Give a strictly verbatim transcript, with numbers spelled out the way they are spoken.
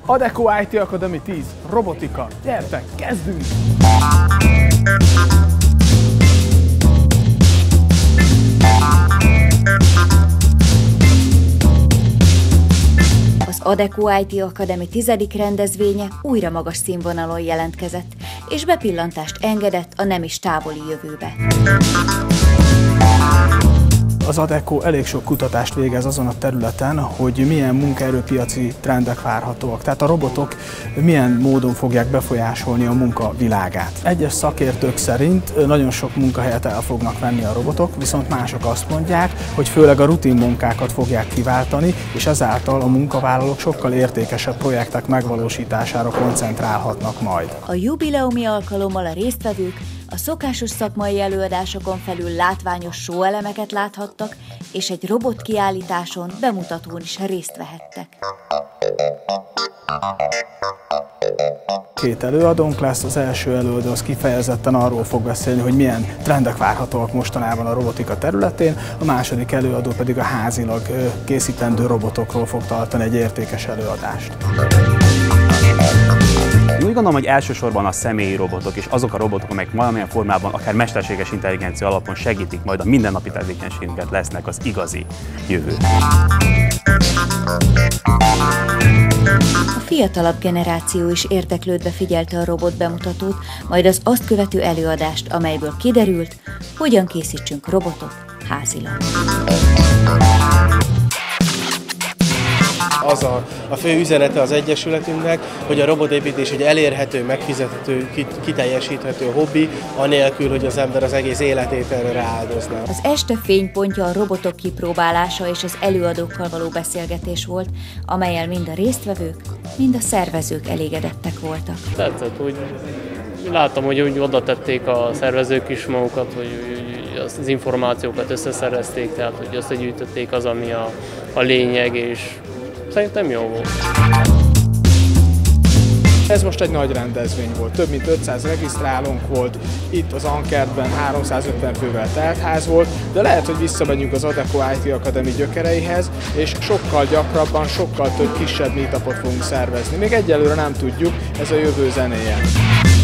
Adecco i té Academy tíz, robotika, gyertek, kezdünk! Az Adecco i té Academy tizedik rendezvénye újra magas színvonalon jelentkezett, és bepillantást engedett a nem is távoli jövőbe. Az Adecco elég sok kutatást végez azon a területen, hogy milyen munkaerőpiaci trendek várhatóak. Tehát a robotok milyen módon fogják befolyásolni a munka világát. Egyes szakértők szerint nagyon sok munkahelyet el fognak venni a robotok, viszont mások azt mondják, hogy főleg a rutin munkákat fogják kiváltani, és ezáltal a munkavállalók sokkal értékesebb projektek megvalósítására koncentrálhatnak majd. A jubileumi alkalommal a résztvevők a szokásos szakmai előadásokon felül látványos show-elemeket láthattak, és egy robotkiállításon, bemutatón is részt vehettek. Két előadónk lesz, az első előadó az kifejezetten arról fog beszélni, hogy milyen trendek várhatóak mostanában a robotika területén, a második előadó pedig a házilag készítendő robotokról fog tartani egy értékes előadást. Én úgy gondolom, hogy elsősorban a személyi robotok és azok a robotok, amelyek valamilyen formában akár mesterséges intelligencia alapon segítik majd a mindennapi tevékenységünket, lesznek az igazi jövő. A fiatalabb generáció is érdeklődve figyelte a robot bemutatót, majd az azt követő előadást, amelyből kiderült, hogyan készítsünk robotot házilag. Az a, a fő üzenete az Egyesületünknek, hogy a robotépítés egy elérhető, megfizethető, kiteljesíthető hobbi, anélkül, hogy az ember az egész életét erre rááldozná. Az este fénypontja a robotok kipróbálása és az előadókkal való beszélgetés volt, amellyel mind a résztvevők, mind a szervezők elégedettek voltak. Tetszett, hogy láttam, hogy úgy oda tették a szervezők is magukat, hogy az információkat összeszerezték, tehát hogy összegyűjtötték az, ami a, a lényeg, és szerintem jó volt. Ez most egy nagy rendezvény volt, több mint ötszáz regisztrálónk volt, itt az Ankertben háromszázötven fővel telt ház volt, de lehet, hogy visszamegyünk az Adecco i té Academy gyökereihez, és sokkal gyakrabban, sokkal több kisebb meetupot fogunk szervezni. Még egyelőre nem tudjuk, ez a jövő zenéje.